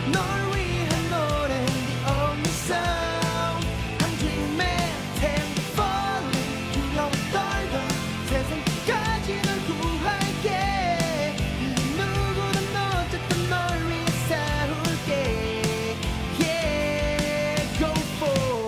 널 위한 노래 The only sound I'm dreaming and falling 두려워 떨던 세상 끝까지 널 구할게 누구든 어쨌든 널 위해 싸울게 Yeah go for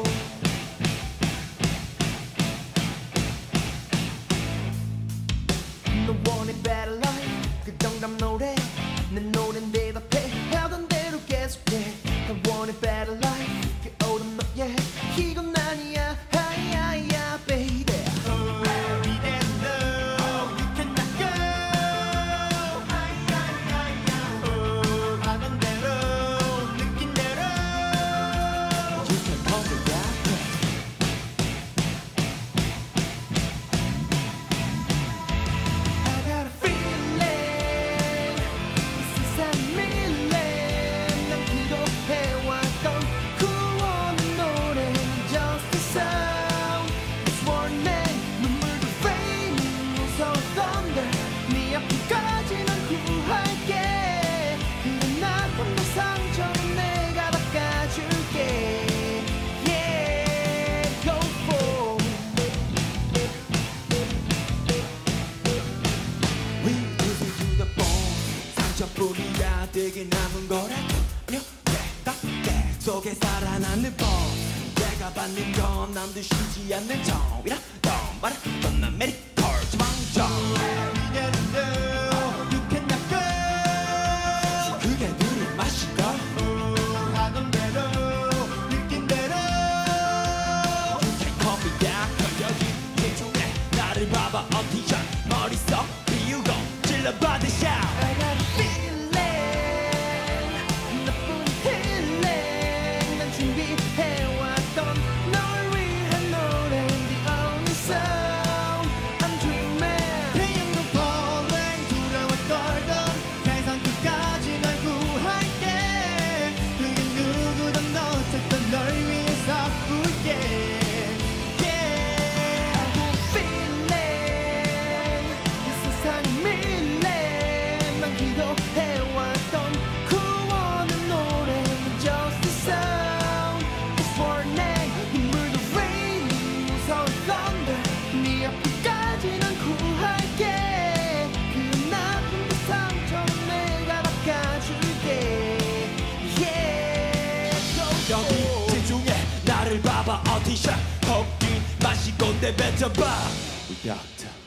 너 원해 better life 그 정답 노래 내 노래는 대답해 하던 대로 계속해 I want a better life 게으른 너의 이건 아니야 하야야 baby 이대로 you cannot go 하던 대로 느낀 대로 You can call me back I got a feeling This is a million 난 기도해왔던 구원의 노래 Just a sound It's warning 눈물도 fading 무서운 thunder 네 앞까지 난 구할게 그래 나쁜 너 상처는 내가 닦아줄게 Yeah go for We listen to the bone 상처뿐이야 되게 남은 거라고 아니요 내가 속에 살아나는 법 내가 받는 건 남드시지 않는 점이라 넌 말해 넌난 메디컬 주망정 You cannot go 그게 눈을 마시고 하던 대로 느낀 대로 You can call me down 여기 기중에 나를 봐봐 어티션 머릿속 비우고 질러봐 the shout I got a feeling 나쁜 healing 난 준비해왔던 널 위한 노래 The only sound I'm dreaming 태양도 falling 두려워 떨던 세상 끝까지 널 구할게 그게 누구든 어쨌든 널 위해 싸울게 Yeah I got a feeling 이 세상이 밀래 난 기도해왔던 구원의 노래 Just a sound It's warning 눈물도 raining 무서운 thunder 네 앞까지 난 구할게 그 나쁜 그 상처는 내가 닦아줄게 Yeah go 여기 지중해 나를 봐봐 어티션 거기 마시고 내뱉어봐 We got